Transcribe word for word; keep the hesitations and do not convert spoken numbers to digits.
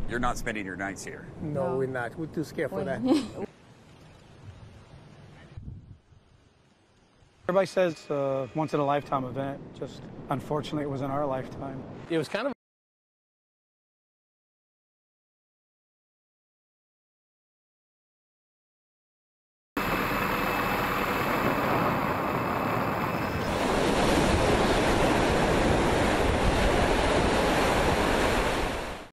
You're not spending your nights here. No, No. we're not. We're too scared for that. Everybody says uh, once in a lifetime event. Just unfortunately, it was in our lifetime. It was kind of